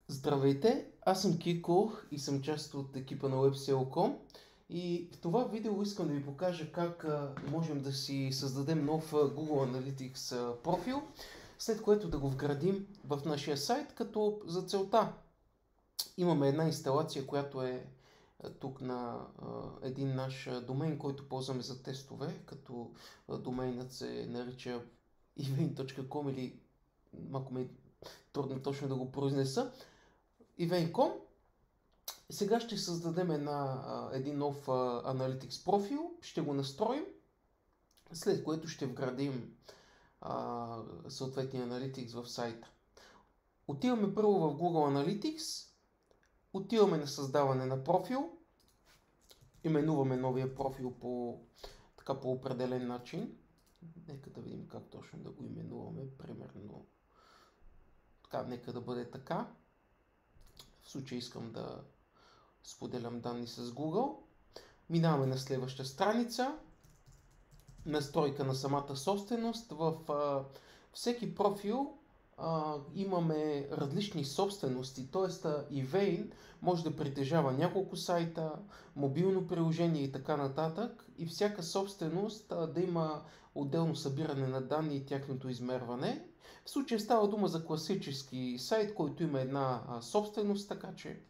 Здравейте, аз съм Кико и съм част от екипа на WebSeo.com и в това видео искам да ви покажа как можем да си създадем нов Google Analytics профил, след което да го вградим в нашия сайт, като за целта имаме една инсталация, която е тук на един наш домен, който ползваме за тестове, като домейнът се нарича event.com или малко ми е трудно точно да го произнеса. Event.com. Сега ще създадем един нов Analytics профил, ще го настроим, след което ще вградим съответния Analytics в сайта. Отиваме първо в Google Analytics, отиваме на създаване на профил, именуваме новия профил по определен начин. Нека да видим как точно да го именуваме, примерно нека да бъде така. В случай искам да споделям данни с Google. Минаваме на следваща страница. Настройка на самата собственост. В всеки профил имаме различни собствености, т.е. eVein може да притежава няколко сайта, мобилно приложение и така нататък, и всяка собственост да има отделно събиране на данни и тяхното измерване. В случая става дума за класически сайт, който има една собственост, така че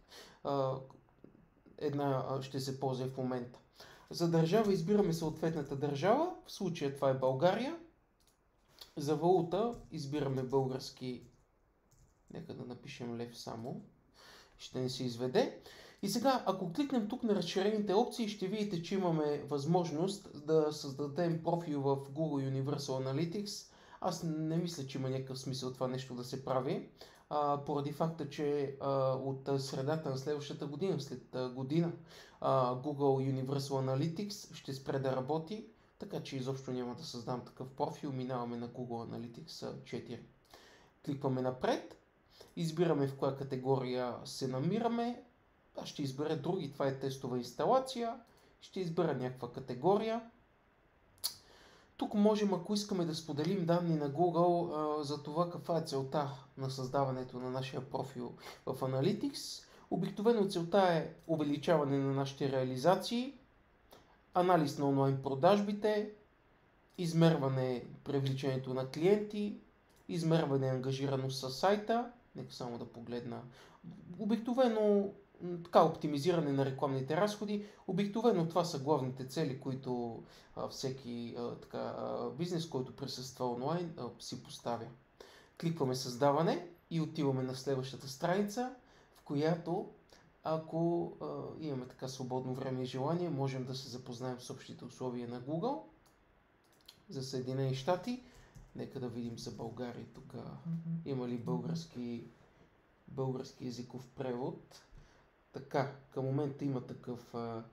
една ще се ползва в момента. За държава избираме съответната държава, в случая това е България. За валута избираме български, нека да напишем лев само, ще не се изведе. И сега, ако кликнем тук на разширените опции, ще видите, че имаме възможност да създадем профил в Google Universal Analytics. Аз не мисля, че има някакъв смисъл това нещо да се прави, поради факта, че от средата на следващата година, след година, Google Universal Analytics ще спре да работи, така че изобщо няма да създам такъв профил. Минаваме на Google Analytics 4. Кликваме напред, избираме в коя категория се намираме. Аз ще избера други, това е тестова инсталация. Ще избера някаква категория. Тук можем, ако искаме да споделим данни на Google за това каква е целта на създаването на нашия профил в Analytics. Обикновено целта е увеличаване на нашите реализации, анализ на онлайн продажбите, измерване привличането на клиенти, измерване ангажираност с сайта. Нека само да погледна. Обикновено оптимизиране на рекламните разходи. Обикновено това са главните цели, които всеки бизнес, който присъства онлайн, си поставя. Кликваме създаване и отиваме на следващата страница, в която ако имаме свободно време и желание, можем да се запознаем с общите условия на Google. За Съединени щати, нека да видим за България тук. Има ли български езиков превод? Така, към момента има такъв,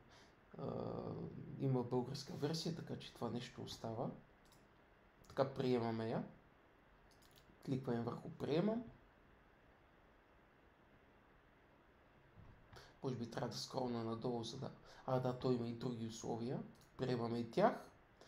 има българска версия, така че това нещо остава. Така, приемаме я. Кликваме върху приемам. Може би трябва да скролна надолу, за да... той има и други условия. Приемаме и тях.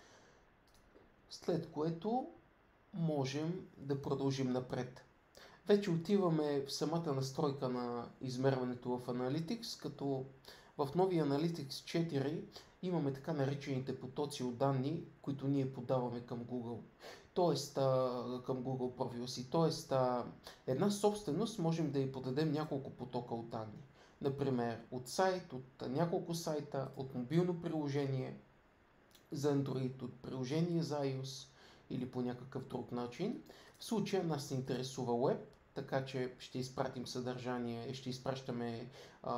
След което можем да продължим напред. Вече отиваме в самата настройка на измерването в Analytics, като в новия Analytics 4 имаме така наречените потоци от данни, които ние подаваме към Google. Тоест, към Google профила си. Тоест, една собственост можем да й подадем няколко потока от данни. Например, от сайт, от няколко сайта, от мобилно приложение за Android, от приложение за iOS или по някакъв друг начин. В случая нас се интересува Web, така че ще изпратим съдържание, ще изпращаме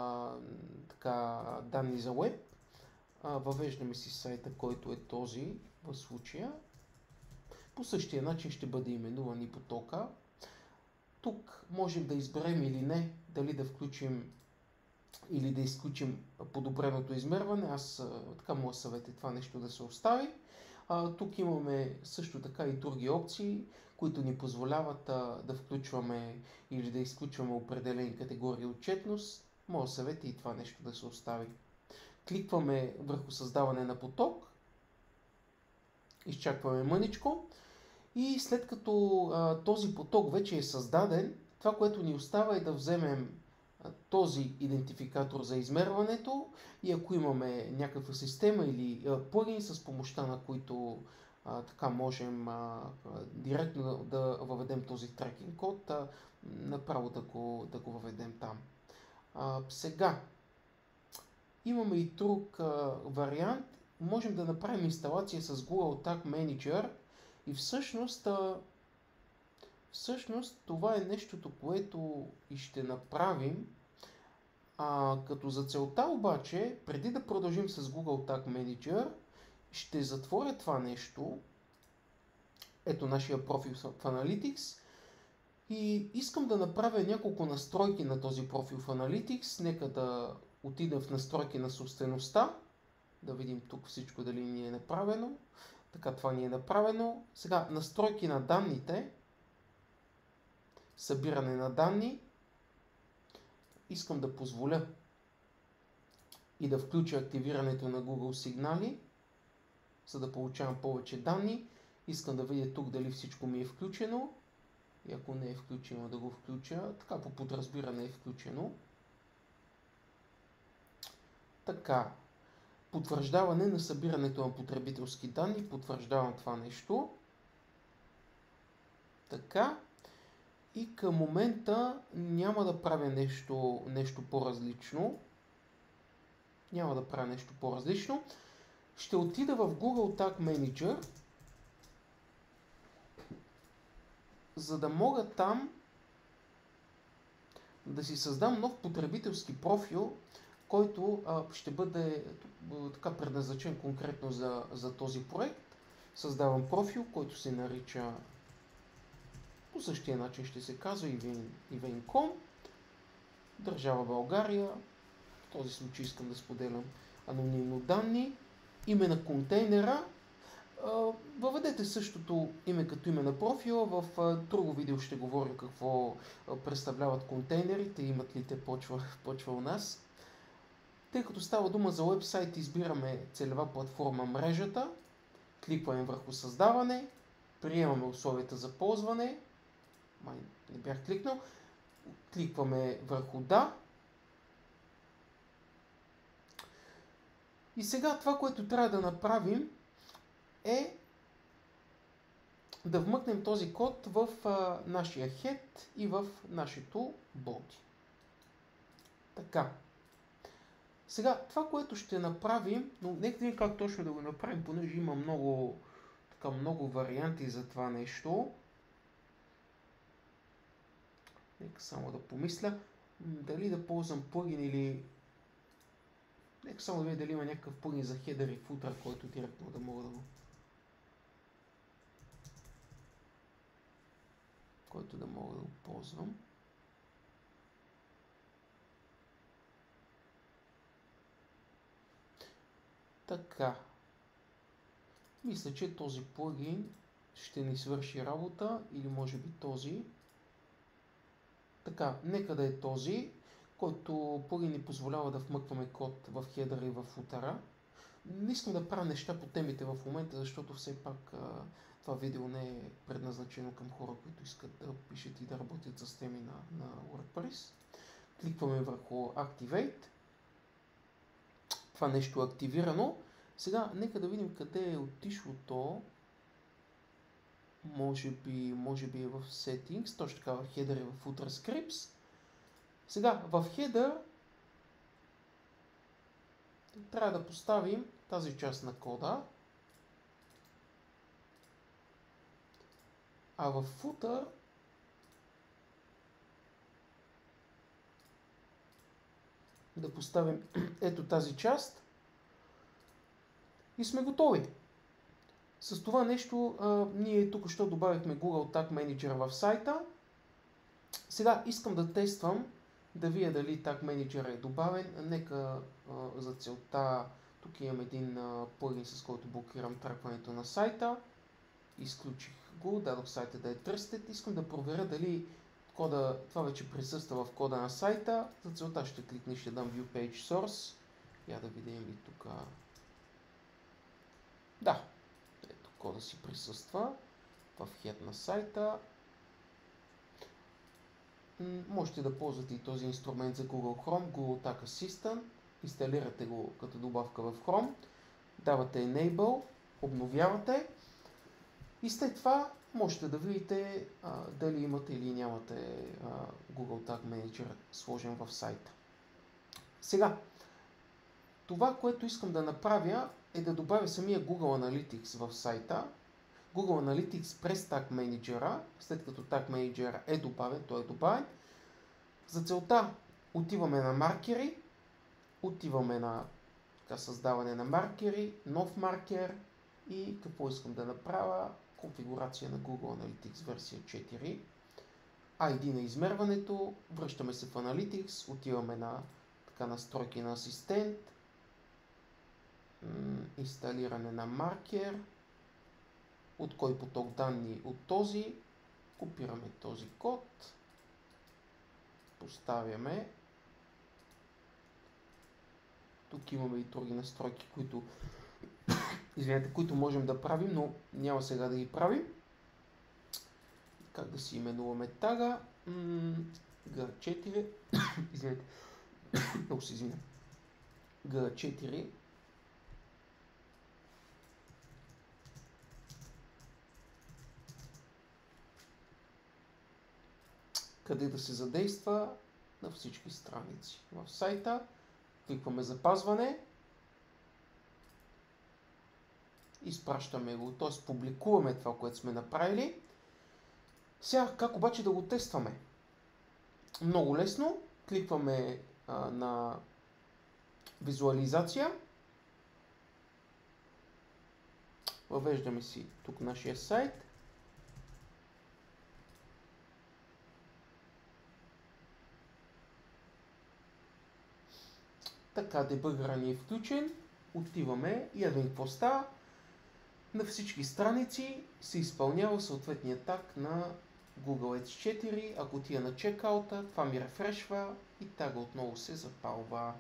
данни за Web. Въвеждаме си сайта, който е този в случая. По същия начин ще бъде именуван и потока. Тук можем да изберем или не, дали да включим или да изключим подобреното измерване. Аз моят съвет е това нещо да се остави. Тук имаме също така и други опции, които ни позволяват да включваме или да изключваме определени категории отчетност. Моят съвет е и това нещо да се остави. Кликваме върху създаване на поток. Изчакваме мъничко. И след като този поток вече е създаден, това, което ни остава е да вземем този идентификатор за измерването и ако имаме някаква система или плагин, с помощта на които така можем директно да въведем този трекинг код, направо да го въведем там. Сега, имаме и друг вариант. Можем да направим инсталация с Google Tag Manager и всъщност това е нещото, което и ще направим. Като за целта обаче, преди да продължим с Google Tag Manager, ще затворя това нещо. Ето нашия профил в Analytics. И искам да направя няколко настройки на този профил в Analytics. Нека да отидем в настройки на собствеността. Да видим тук всичко дали ни е направено. Така, това ни е направено. Сега, настройки на данните. Събиране на данни. Искам да позволя и да включа активирането на Google сигнали, за да получавам повече данни. Искам да видя тук дали всичко ми е включено. И ако не е включено, да го включа. Така, по подразбиране е включено. Така, потвърждаване на събирането на потребителски данни. Потвърждавам това нещо. Така. И към момента няма да правя нещо по-различно. Ще отида в Google Tag Manager, за да мога там да си създам нов потребителски профил, който ще бъде така предназначен конкретно за този проект. Създавам профил, който се нарича по същия начин, ще се казва Event.com, държава България. В този случай искам да споделям анонимно данни, име на контейнера. Въведете същото име като име на профила. В друго видео ще говорим какво представляват контейнерите, имат ли те почва у нас. Тъй като става дума за уебсайт, избираме целева платформа мрежата, кликваме върху създаване, приемаме условията за ползване, не бях кликнал, кликваме върху да. И сега това, което трябва да направим е да вмъкнем този код в нашия head и в нашето body. Така. Сега, това, което ще направим, но нека да видим как точно да го направим, понеже има много варианти за това нещо. Нека само да помисля, дали да ползвам плагин или... Нека само да видя дали има някакъв плагин за хедър и футър, който директно да мога да го... ползвам. Така. Мисля, че този плагин ще ни свърши работа, или може би този. Така, нека да е този, който плагин ни позволява да вмъкваме код в хедъра и в футъра. Не искам да правя неща по темите в момента, защото все пак това видео не е предназначено към хора, които искат да пишат и да работят с теми на WordPress. Кликваме върху Activate. Това нещо е активирано. Сега нека да видим къде е отишло то. Може би е в Settings, точно така в Header и в Footer Scripts. Сега в Header трябва да поставим тази част на кода, а в Footer да поставим ето тази част и сме готови. С това нещо ние тук що добавихме Google Tag Manager в сайта. Сега искам да тествам, да видя дали Tag Manager е добавен. Нека за целта тук имам един плагин, с който блокирам тракването на сайта. Изключих го, дадох сайта да е trusted. Искам да проверя дали кода, това вече присъства в кода на сайта. За целта ще кликна и ще дам View Page Source. Я да видим и тук. Да, ето кода си присъства в head на сайта. можете да ползвате и този инструмент за Google Chrome, Google Tag Assistant. Инсталирате го като добавка в Chrome, давате Enable, обновявате и след това можете да видите дали имате или нямате Google Tag Manager сложен в сайта. Сега, това, което искам да направя, е да добавя самия Google Analytics в сайта. Google Analytics през Tag Manager, след като Tag Manager е добавен, той е добавен. За целта отиваме на маркери, отиваме на създаване на маркери, нов маркер и какво искам да направя? Конфигурация на Google Analytics версия 4. ID на измерването, връщаме се в Analytics, отиваме на настройки на асистент, инсталиране на маркер, от кой поток данни от този, копираме този код, поставяме. Тук имаме и други настройки, които можем да правим, но няма сега да ги правим. Как да си именуваме тага? G4. Извинете. Много се извиня. G4. Къде да се задейства на всички страници в сайта. Кликваме запазване. Изпращаме го, т.е. публикуваме това, което сме направили. Сега, как обаче да го тестваме? Много лесно. Кликваме на визуализация. Въвеждаме си тук нашия сайт. Така, дебъгъра ни е включен. Отиваме и ето какво става. На всички страници се изпълнява съответният таг на Google Ads 4. Ако отида на чекаута, това ми рефрешва и тага отново се запалва.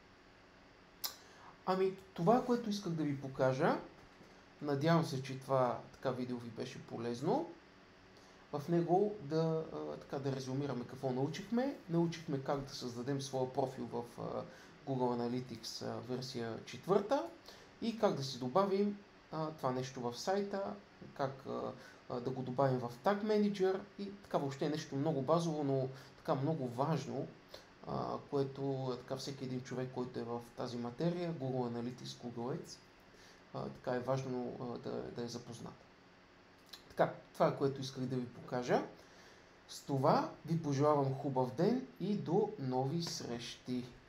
Ами, това, което исках да ви покажа, надявам се, че това видео ви беше полезно. В него да резюмираме какво научихме. Научихме как да създадем своя профил в Google Analytics версия 4 и как да си добавим това нещо в сайта, как да го добавим в Tag Manager и така въобще е нещо много базово, но така много важно, което всеки един човек, който е в тази материя, Google Analytics, Google Ads, така е важно да е запознат. Така, това е което исках да ви покажа. С това ви пожелавам хубав ден и до нови срещи!